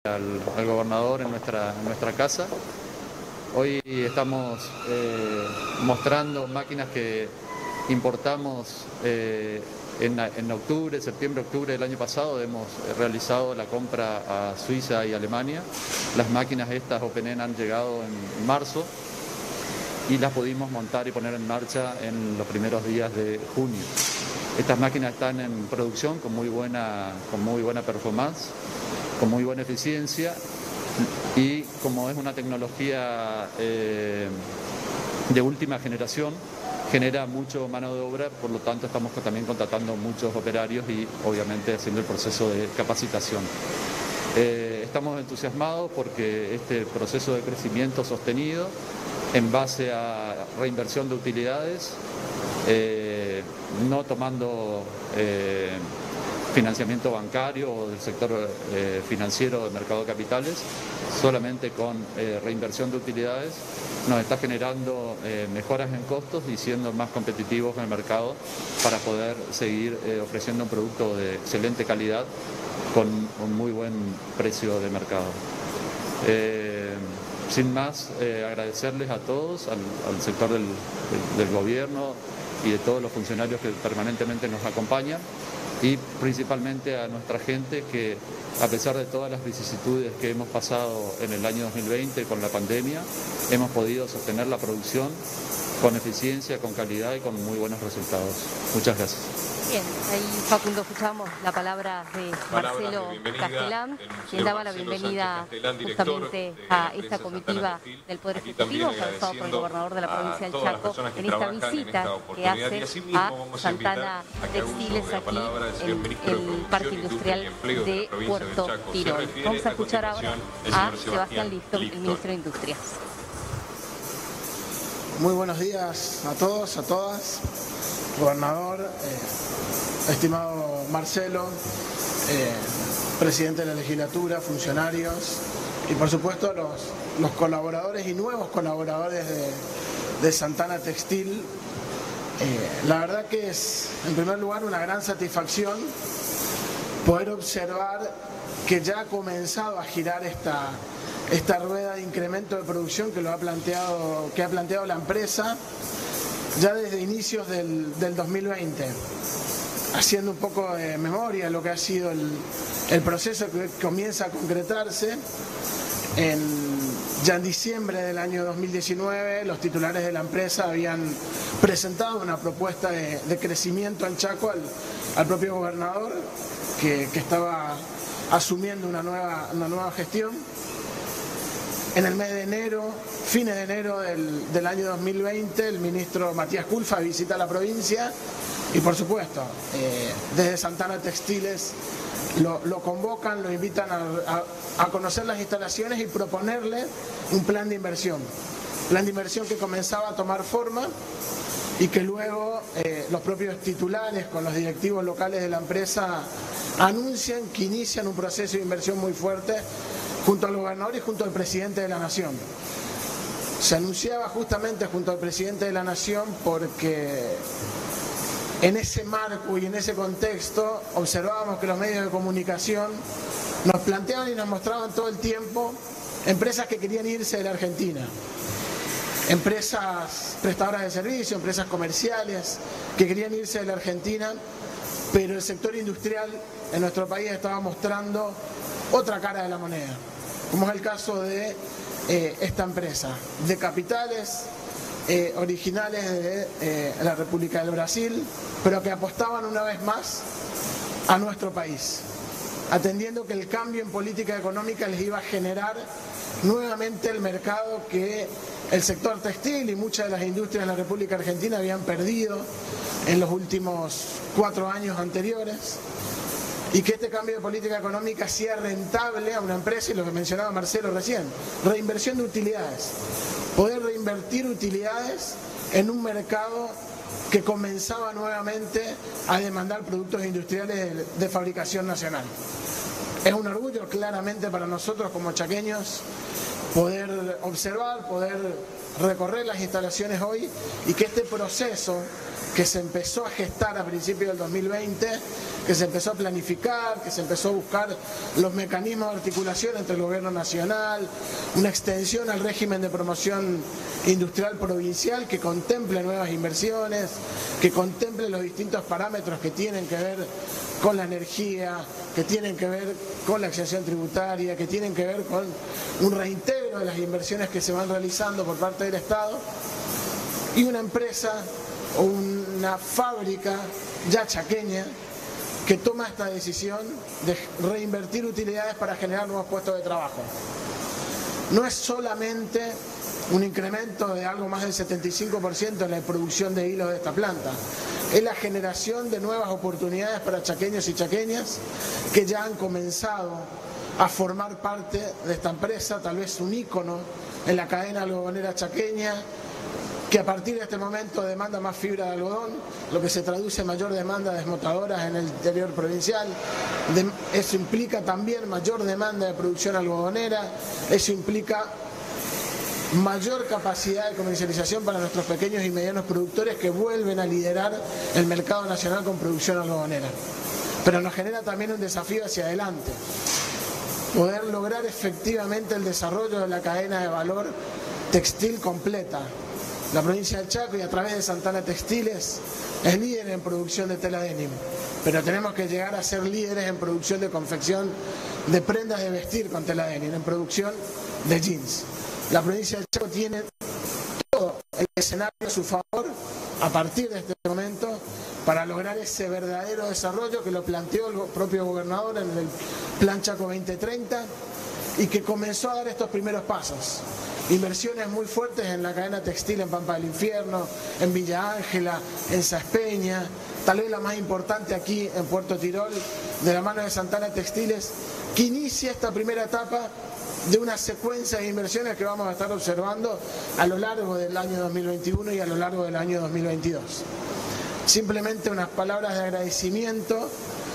al gobernador en nuestra casa. Hoy estamos mostrando máquinas que importamos en octubre, septiembre-octubre del año pasado. Hemos realizado la compra a Suiza y Alemania. Las máquinas estas OpenN han llegado en marzo y las pudimos montar y poner en marcha en los primeros días de junio. Estas máquinas están en producción con muy buena performance, con muy buena eficiencia, y como es una tecnología de última generación, genera mucho mano de obra, por lo tanto estamos también contratando muchos operarios y obviamente haciendo el proceso de capacitación. Estamos entusiasmados porque este proceso de crecimiento sostenido en base a reinversión de utilidades, no tomando financiamiento bancario o del sector financiero del mercado de capitales, solamente con reinversión de utilidades, nos está generando mejoras en costos y siendo más competitivos en el mercado para poder seguir ofreciendo un producto de excelente calidad con un muy buen precio de mercado. Sin más, agradecerles a todos, al sector del gobierno y de todos los funcionarios que permanentemente nos acompañan, y principalmente a nuestra gente que, a pesar de todas las vicisitudes que hemos pasado en el año 2020 con la pandemia, hemos podido sostener la producción con eficiencia, con calidad y con muy buenos resultados. Muchas gracias. Bien, ahí Facundo escuchamos la palabra de Marcelo Castellán, quien daba la bienvenida justamente a esta comitiva del Poder Ejecutivo, encabezado por el gobernador de la provincia del Chaco, en esta visita que hace a Santana Textiles aquí en el Parque Industrial de Puerto Tirol. Vamos a escuchar ahora a Sebastián Listo, el ministro de Industria. Muy buenos días a todos, a todas. Gobernador, estimado Marcelo, presidente de la legislatura, funcionarios y por supuesto los colaboradores y nuevos colaboradores de Santana Textil. La verdad que es, en primer lugar, una gran satisfacción poder observar que ya ha comenzado a girar esta rueda de incremento de producción que ha planteado la empresa ya desde inicios del 2020, haciendo un poco de memoria lo que ha sido el proceso que comienza a concretarse. Ya en diciembre del año 2019 los titulares de la empresa habían presentado una propuesta de crecimiento en Chaco al propio gobernador que estaba asumiendo una nueva gestión. En el mes de enero, fines de enero del año 2020, el ministro Matías Culfas visita la provincia y, por supuesto, desde Santana Textiles lo convocan, lo invitan a conocer las instalaciones y proponerle un plan de inversión. Plan de inversión que comenzaba a tomar forma y que luego los propios titulares con los directivos locales de la empresa anuncian que inician un proceso de inversión muy fuerte junto al gobernador y junto al presidente de la Nación. Se anunciaba justamente junto al presidente de la Nación porque en ese marco y en ese contexto observábamos que los medios de comunicación nos planteaban y nos mostraban todo el tiempo empresas que querían irse de la Argentina. Empresas prestadoras de servicios, empresas comerciales que querían irse de la Argentina, pero el sector industrial en nuestro país estaba mostrando otra cara de la moneda, como es el caso de esta empresa, de capitales originales de la República del Brasil, pero que apostaban una vez más a nuestro país, atendiendo que el cambio en política económica les iba a generar nuevamente el mercado que el sector textil y muchas de las industrias de la República Argentina habían perdido en los últimos 4 años anteriores, y que este cambio de política económica sea rentable a una empresa, y lo que mencionaba Marcelo recién, reinversión de utilidades, poder reinvertir utilidades en un mercado que comenzaba nuevamente a demandar productos industriales de fabricación nacional. Es un orgullo claramente para nosotros como chaqueños poder observar, poder recorrer las instalaciones hoy y que este proceso que se empezó a gestar a principios del 2020, que se empezó a planificar, que se empezó a buscar los mecanismos de articulación entre el gobierno nacional, una extensión al régimen de promoción industrial provincial que contemple nuevas inversiones, que contemple los distintos parámetros que tienen que ver con la energía, que tienen que ver con la exención tributaria, que tienen que ver con un reintegro de las inversiones que se van realizando por parte del Estado, y una empresa o una fábrica ya chaqueña que toma esta decisión de reinvertir utilidades para generar nuevos puestos de trabajo. No es solamente un incremento de algo más del 75% en la producción de hilos de esta planta, es la generación de nuevas oportunidades para chaqueños y chaqueñas que ya han comenzado a formar parte de esta empresa, tal vez un ícono en la cadena algodonera chaqueña, que a partir de este momento demanda más fibra de algodón, lo que se traduce en mayor demanda de desmotadoras en el interior provincial. Eso implica también mayor demanda de producción algodonera, eso implica mayor capacidad de comercialización para nuestros pequeños y medianos productores que vuelven a liderar el mercado nacional con producción algodonera. Pero nos genera también un desafío hacia adelante, poder lograr efectivamente el desarrollo de la cadena de valor textil completa. La provincia del Chaco, y a través de Santana Textiles, es líder en producción de tela denim, pero tenemos que llegar a ser líderes en producción de confección de prendas de vestir con tela denim, en producción de jeans. La provincia del Chaco tiene todo el escenario a su favor a partir de este momento para lograr ese verdadero desarrollo que lo planteó el propio gobernador en el Plan Chaco 2030 y que comenzó a dar estos primeros pasos. Inversiones muy fuertes en la cadena textil en Pampa del Infierno, en Villa Ángela, en Saspeña, tal vez la más importante aquí en Puerto Tirol, de la mano de Santana Textiles, que inicia esta primera etapa de una secuencia de inversiones que vamos a estar observando a lo largo del año 2021 y a lo largo del año 2022. Simplemente unas palabras de agradecimiento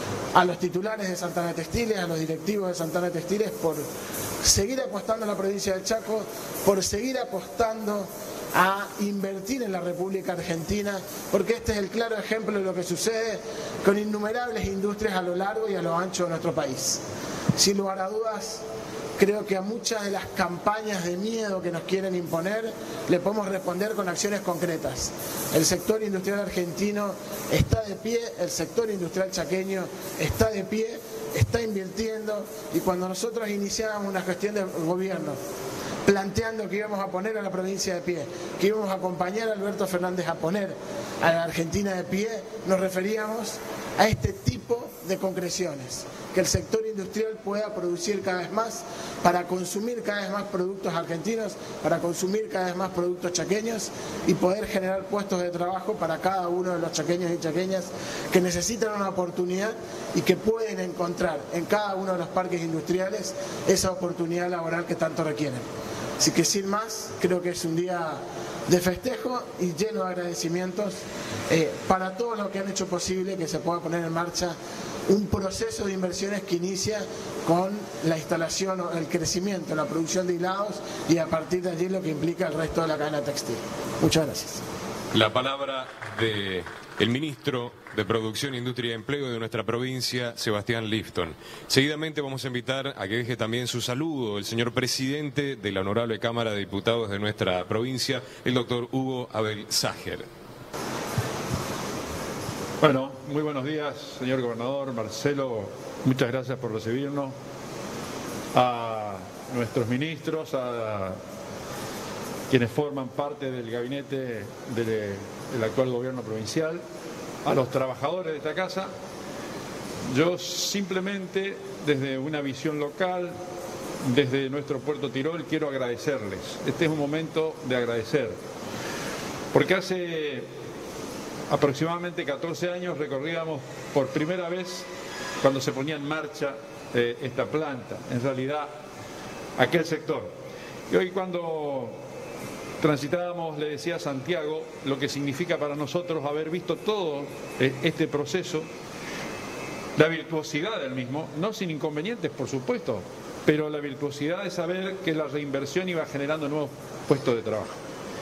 a los titulares de Santana Textiles, a los directivos de Santana Textiles por seguir apostando en la provincia del Chaco, por seguir apostando a invertir en la República Argentina, porque este es el claro ejemplo de lo que sucede con innumerables industrias a lo largo y a lo ancho de nuestro país. Sin lugar a dudas, creo que a muchas de las campañas de miedo que nos quieren imponer le podemos responder con acciones concretas. El sector industrial argentino está de pie, el sector industrial chaqueño está de pie, está invirtiendo, y cuando nosotros iniciábamos una gestión de gobierno planteando que íbamos a poner a la provincia de pie, que íbamos a acompañar a Alberto Fernández a poner a la Argentina de pie, nos referíamos a este tipo de concreciones, que el sector industrial pueda producir cada vez más para consumir cada vez más productos argentinos, para consumir cada vez más productos chaqueños y poder generar puestos de trabajo para cada uno de los chaqueños y chaqueñas que necesitan una oportunidad y que pueden encontrar en cada uno de los parques industriales esa oportunidad laboral que tanto requieren. Así que sin más, creo que es un día de festejo y lleno de agradecimientos para todos los que han hecho posible que se pueda poner en marcha un proceso de inversiones que inicia con la instalación o el crecimiento, la producción de hilados y a partir de allí lo que implica el resto de la cadena textil. Muchas gracias. La palabra del ministro de Producción, Industria y Empleo de nuestra provincia, Sebastián Lifton. Seguidamente vamos a invitar a que deje también su saludo el señor presidente de la Honorable Cámara de Diputados de nuestra provincia, el doctor Hugo Abel Sager. Bueno, muy buenos días, señor gobernador, Marcelo, muchas gracias por recibirnos, a nuestros ministros, a quienes forman parte del gabinete del actual gobierno provincial, a los trabajadores de esta casa. Yo simplemente, desde una visión local, desde nuestro Puerto Tirol, quiero agradecerles. Este es un momento de agradecer, porque hace aproximadamente 14 años recorríamos por primera vez, cuando se ponía en marcha esta planta, en realidad aquel sector. Y hoy cuando transitábamos, le decía a Santiago lo que significa para nosotros haber visto todo este proceso, la virtuosidad del mismo, no sin inconvenientes por supuesto, pero la virtuosidad de saber que la reinversión iba generando nuevos puestos de trabajo.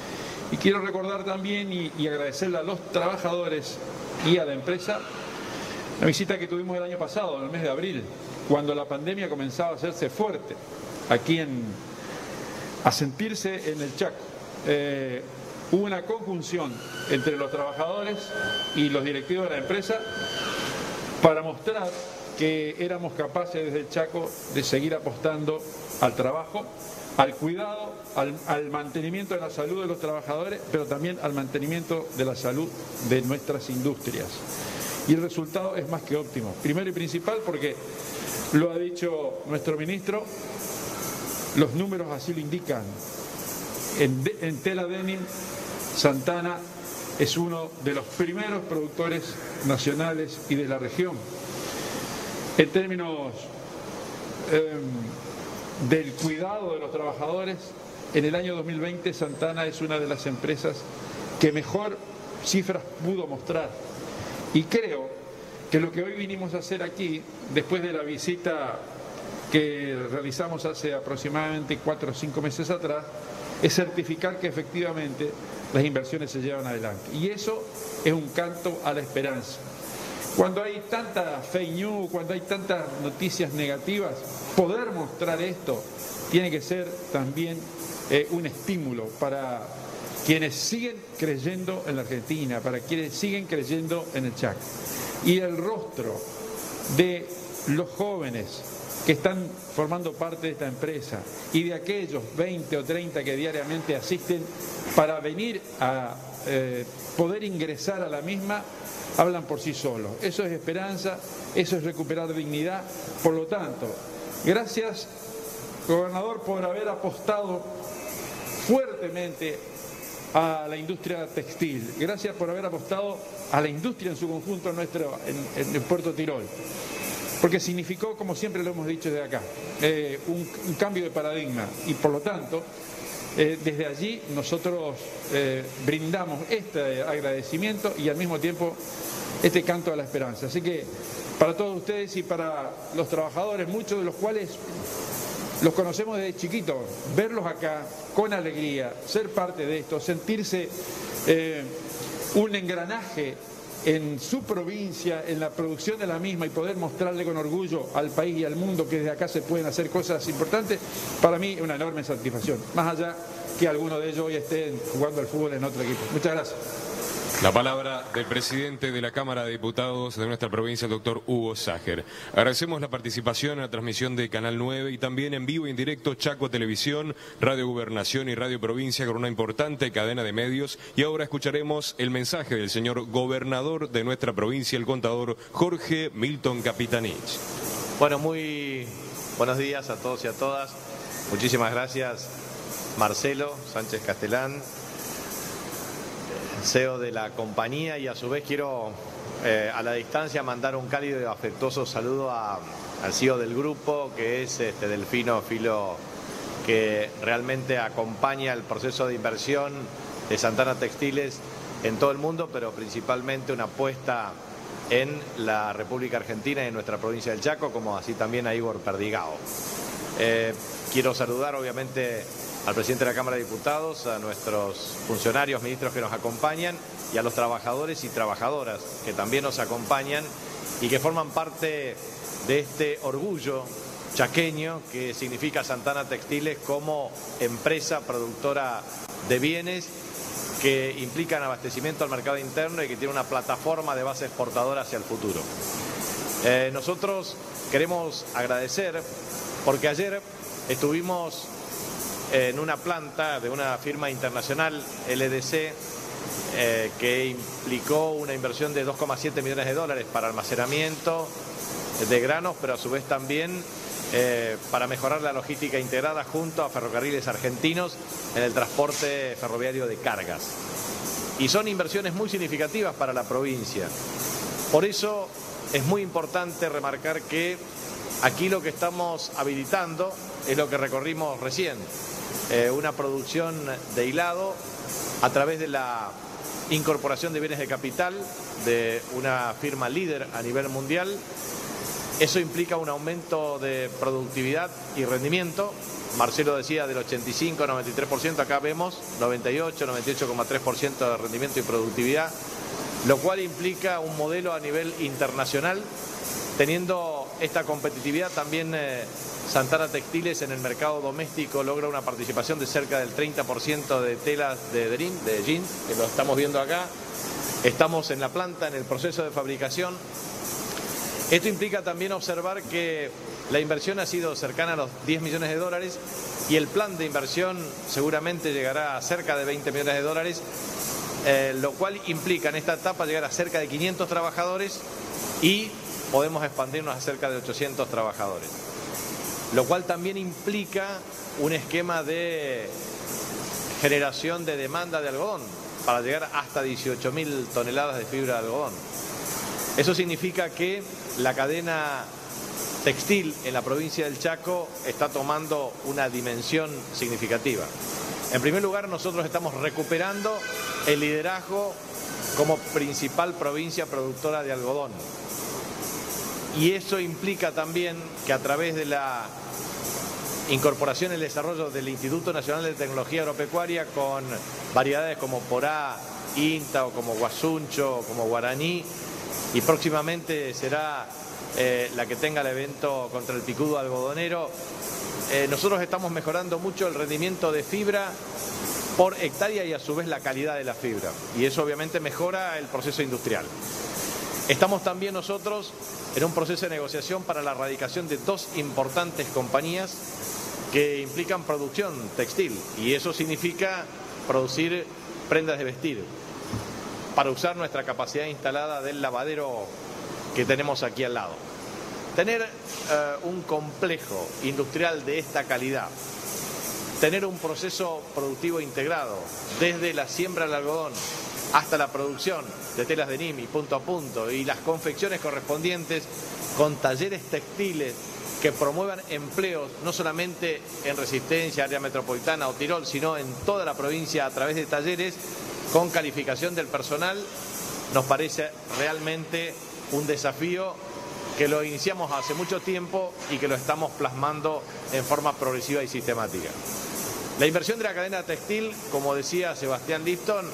Y quiero recordar también y agradecerle a los trabajadores y a la empresa la visita que tuvimos el año pasado, en el mes de abril, cuando la pandemia comenzaba a hacerse fuerte aquí a sentirse en el Chaco. Hubo una conjunción entre los trabajadores y los directivos de la empresa para mostrar que éramos capaces desde el Chaco de seguir apostando al trabajo, al cuidado, al mantenimiento de la salud de los trabajadores, pero también al mantenimiento de la salud de nuestras industrias. Y el resultado es más que óptimo. Primero y principal porque, lo ha dicho nuestro ministro, los números así lo indican. En tela denim, Santana es uno de los primeros productores nacionales y de la región. En términos del cuidado de los trabajadores, en el año 2020 Santana es una de las empresas que mejor cifras pudo mostrar. Y creo que lo que hoy vinimos a hacer aquí, después de la visita que realizamos hace aproximadamente 4 o 5 meses atrás, es certificar que efectivamente las inversiones se llevan adelante. Y eso es un canto a la esperanza. Cuando hay tanta fake news, cuando hay tantas noticias negativas, poder mostrar esto tiene que ser también un estímulo para quienes siguen creyendo en la Argentina, para quienes siguen creyendo en el Chaco. Y el rostro de los jóvenes que están formando parte de esta empresa y de aquellos 20 o 30 que diariamente asisten para venir a poder ingresar a la misma, hablan por sí solos. Eso es esperanza, eso es recuperar dignidad. Por lo tanto, gracias, gobernador, por haber apostado fuertemente a la industria textil. Gracias por haber apostado a la industria en su conjunto en Puerto Tirol. Porque significó, como siempre lo hemos dicho desde acá, un cambio de paradigma. Y por lo tanto, desde allí nosotros brindamos este agradecimiento y al mismo tiempo este canto a la esperanza. Así que para todos ustedes y para los trabajadores, muchos de los cuales los conocemos desde chiquitos, verlos acá con alegría, ser parte de esto, sentirse un engranaje en su provincia, en la producción de la misma y poder mostrarle con orgullo al país y al mundo que desde acá se pueden hacer cosas importantes, para mí es una enorme satisfacción, más allá que algunos de ellos hoy estén jugando al fútbol en otro equipo. Muchas gracias. La palabra del presidente de la Cámara de Diputados de nuestra provincia, el doctor Hugo Sager. Agradecemos la participación en la transmisión de Canal 9 y también en vivo y en directo Chaco Televisión, Radio Gobernación y Radio Provincia con una importante cadena de medios. Y ahora escucharemos el mensaje del señor gobernador de nuestra provincia, el contador Jorge Milton Capitanich. Bueno, muy buenos días a todos y a todas. Muchísimas gracias, Marcelo Sánchez Castellán, CEO de la compañía, y a su vez quiero a la distancia mandar un cálido y afectuoso saludo al CEO del grupo, que es Delfino Filo, que realmente acompaña el proceso de inversión de Santana Textiles en todo el mundo, pero principalmente una apuesta en la República Argentina y en nuestra provincia del Chaco, como así también a Igor Perdigao. Quiero saludar obviamente al presidente de la Cámara de Diputados, a nuestros funcionarios, ministros que nos acompañan y a los trabajadores y trabajadoras que también nos acompañan y que forman parte de este orgullo chaqueño que significa Santana Textiles como empresa productora de bienes que implican abastecimiento al mercado interno y que tiene una plataforma de base exportadora hacia el futuro. Nosotros queremos agradecer porque ayer estuvimos en una planta de una firma internacional, LDC, que implicó una inversión de 2,7 millones de dólares para almacenamiento de granos, pero a su vez también para mejorar la logística integrada junto a Ferrocarriles Argentinos en el transporte ferroviario de cargas. Y son inversiones muy significativas para la provincia. Por eso es muy importante remarcar que aquí lo que estamos habilitando es lo que recorrimos recién, una producción de hilado a través de la incorporación de bienes de capital de una firma líder a nivel mundial. Eso implica un aumento de productividad y rendimiento Marcelo decía del 85-93%, acá vemos 98-98,3% de rendimiento y productividad, lo cual implica un modelo a nivel internacional. Teniendo esta competitividad, también Santana Textiles en el mercado doméstico logra una participación de cerca del 30% de telas de jeans, que lo estamos viendo acá. Estamos en la planta, en el proceso de fabricación. Esto implica también observar que la inversión ha sido cercana a los 10 millones de dólares y el plan de inversión seguramente llegará a cerca de 20 millones de dólares, lo cual implica en esta etapa llegar a cerca de 500 trabajadores y podemos expandirnos a cerca de 800 trabajadores. Lo cual también implica un esquema de generación de demanda de algodón para llegar hasta 18.000 toneladas de fibra de algodón. Eso significa que la cadena textil en la provincia del Chaco está tomando una dimensión significativa. En primer lugar, nosotros estamos recuperando el liderazgo como principal provincia productora de algodón. Y eso implica también que a través de la incorporación y el desarrollo del Instituto Nacional de Tecnología Agropecuaria con variedades como Porá, Inta, o como Guasuncho, o como Guaraní, y próximamente será la que tenga el evento contra el picudo algodonero, nosotros estamos mejorando mucho el rendimiento de fibra por hectárea y a su vez la calidad de la fibra. Y eso obviamente mejora el proceso industrial. Estamos también nosotros en un proceso de negociación para la erradicación de 2 importantes compañías que implican producción textil, y eso significa producir prendas de vestir para usar nuestra capacidad instalada del lavadero que tenemos aquí al lado. Tener un complejo industrial de esta calidad, tener un proceso productivo integrado desde la siembra del algodón hasta la producción de telas de Nimi, punto a punto, y las confecciones correspondientes con talleres textiles que promuevan empleos no solamente en Resistencia, área metropolitana o Tirol, sino en toda la provincia a través de talleres con calificación del personal, nos parece realmente un desafío que lo iniciamos hace mucho tiempo y que lo estamos plasmando en forma progresiva y sistemática. La inversión de la cadena textil, como decía Sebastián Lifton,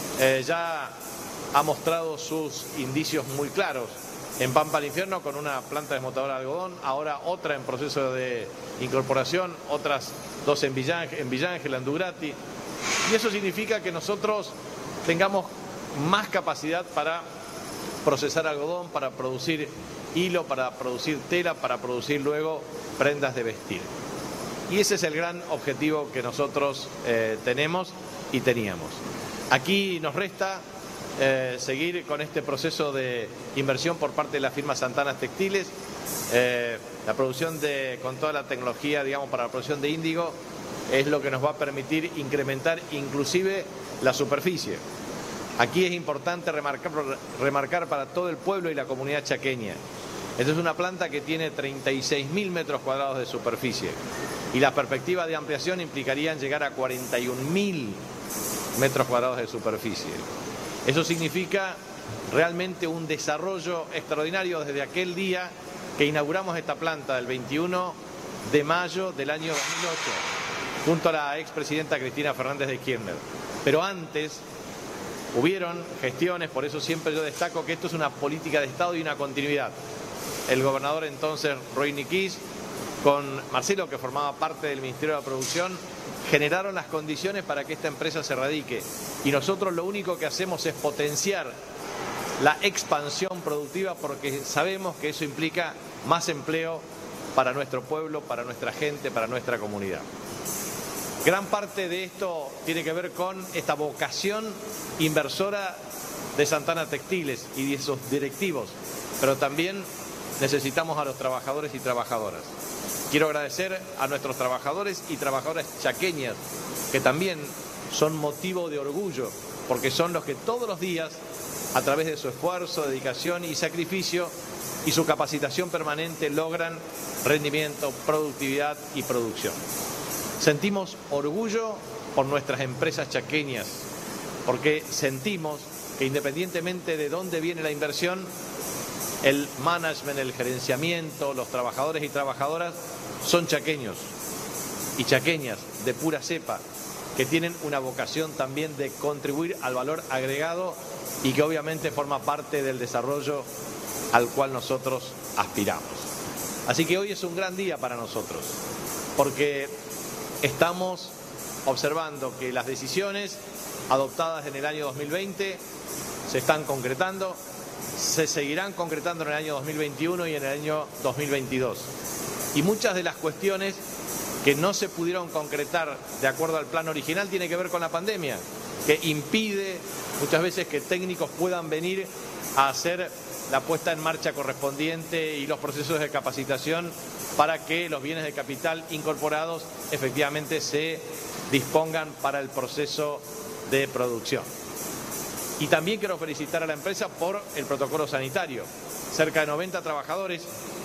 ya ha mostrado sus indicios muy claros. En Pampa al Infierno con una planta desmotadora de algodón, ahora otra en proceso de incorporación, otras 2 en Villángel, Andugrati. Y eso significa que nosotros tengamos más capacidad para procesar algodón, para producir hilo, para producir tela, para producir luego prendas de vestir. Y ese es el gran objetivo que nosotros tenemos y teníamos. Aquí nos resta seguir con este proceso de inversión por parte de la firma Santana Textiles, la producción con toda la tecnología, digamos, para la producción de índigo, es lo que nos va a permitir incrementar inclusive la superficie. Aquí es importante remarcar para todo el pueblo y la comunidad chaqueña. Esta es una planta que tiene 36.000 metros cuadrados de superficie y las perspectivas de ampliación implicarían llegar a 41.000 metros cuadrados de superficie. Eso significa realmente un desarrollo extraordinario desde aquel día que inauguramos esta planta, el 21 de mayo del año 2008, junto a la expresidenta Cristina Fernández de Kirchner. Pero antes hubieron gestiones, por eso siempre yo destaco que esto es una política de Estado y una continuidad. El gobernador entonces, Roy Niquís, con Marcelo, que formaba parte del Ministerio de la Producción, generaron las condiciones para que esta empresa se radique. Y nosotros lo único que hacemos es potenciar la expansión productiva porque sabemos que eso implica más empleo para nuestro pueblo, para nuestra gente, para nuestra comunidad. Gran parte de esto tiene que ver con esta vocación inversora de Santana Textiles y de sus directivos, pero también necesitamos a los trabajadores y trabajadoras. Quiero agradecer a nuestros trabajadores y trabajadoras chaqueñas, que también son motivo de orgullo, porque son los que todos los días, a través de su esfuerzo, dedicación y sacrificio y su capacitación permanente, logran rendimiento, productividad y producción. Sentimos orgullo por nuestras empresas chaqueñas, porque sentimos que independientemente de dónde viene la inversión, el management, el gerenciamiento, los trabajadores y trabajadoras son chaqueños. y chaqueñas de pura cepa, que tienen una vocación también de contribuir al valor agregado y que obviamente forma parte del desarrollo al cual nosotros aspiramos. Así que hoy es un gran día para nosotros, porque estamos observando que las decisiones adoptadas en el año 2020 se están concretando, se seguirán concretando en el año 2021 y en el año 2022. Y muchas de las cuestiones que no se pudieron concretar de acuerdo al plan original tiene que ver con la pandemia, que impide muchas veces que técnicos puedan venir a hacer la puesta en marcha correspondiente y los procesos de capacitación para que los bienes de capital incorporados efectivamente se dispongan para el proceso de producción. Y también quiero felicitar a la empresa por el protocolo sanitario. Cerca de 90 trabajadores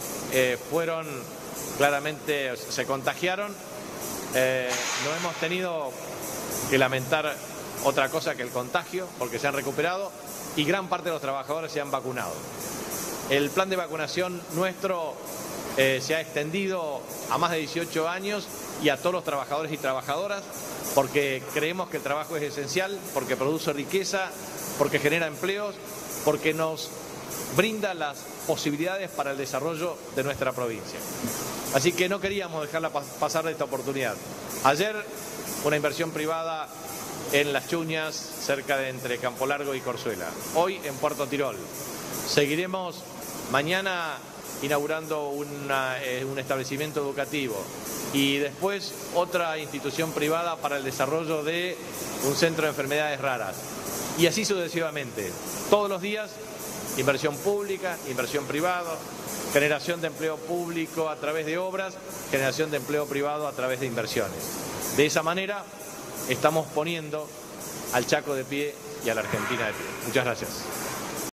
se contagiaron. No hemos tenido que lamentar otra cosa que el contagio, porque se han recuperado y gran parte de los trabajadores se han vacunado. El plan de vacunación nuestro se ha extendido a más de 18 años y a todos los trabajadores y trabajadoras, porque creemos que el trabajo es esencial, porque produce riqueza, porque genera empleos, porque nos brinda las posibilidades para el desarrollo de nuestra provincia. Así que no queríamos dejarla pasar de esta oportunidad. Ayer, una inversión privada en Las Chuñas, cerca de entre Campo Largo y Corzuela. Hoy en Puerto Tirol. Seguiremos mañana inaugurando un establecimiento educativo y después otra institución privada para el desarrollo de un centro de enfermedades raras. Y así sucesivamente. Todos los días, inversión pública, inversión privada, generación de empleo público a través de obras, generación de empleo privado a través de inversiones. De esa manera estamos poniendo al Chaco de pie y a la Argentina de pie. Muchas gracias.